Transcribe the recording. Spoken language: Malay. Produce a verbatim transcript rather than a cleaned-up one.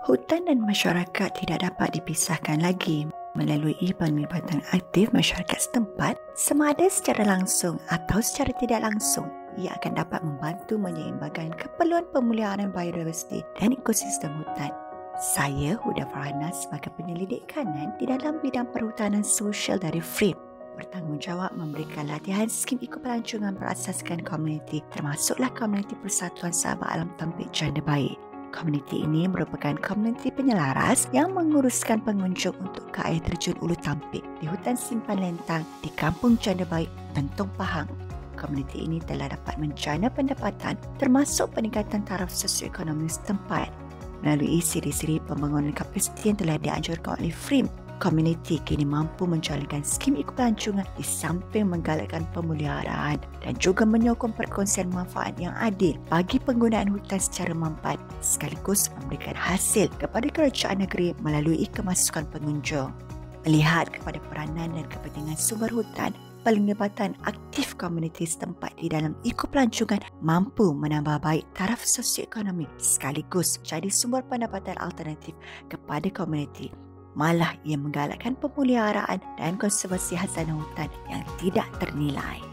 Hutan dan masyarakat tidak dapat dipisahkan lagi. Melalui penglibatan aktif masyarakat setempat, sama ada secara langsung atau secara tidak langsung, ia akan dapat membantu menyeimbangkan keperluan pemeliharaan biodiversiti dan ekosistem hutan. Saya, Huda Farhana, sebagai penyelidik kanan di dalam bidang perhutanan sosial dari F R I M, bertanggungjawab memberikan latihan skim ekopelancongan berasaskan komuniti, termasuklah komuniti Persatuan Sahabat Alam Tempik Janda Baik. Komuniti ini merupakan komuniti penyelaras yang menguruskan pengunjung untuk ke air terjun Ulu Tampik di Hutan Simpan Lentang di Kampung Janda Baik, Tentong Pahang. Komuniti ini telah dapat menjana pendapatan termasuk peningkatan taraf sosioekonomi setempat. Melalui siri-siri pembangunan kapasiti yang telah dianjurkan oleh F R I M, komuniti kini mampu menjalankan skim ekopelancongan di samping menggalakkan pemeliharaan dan juga menyokong perkongsian manfaat yang adil bagi penggunaan hutan secara mampat sekaligus memberikan hasil kepada kerajaan negeri melalui kemasukan pengunjung. Melihat kepada peranan dan kepentingan sumber hutan, penglibatan aktif komuniti setempat di dalam ekopelancongan mampu menambah baik taraf sosioekonomi sekaligus menjadi sumber pendapatan alternatif kepada komuniti. Malah ia menggalakkan pemeliharaan dan konservasi hazanah hutan yang tidak ternilai.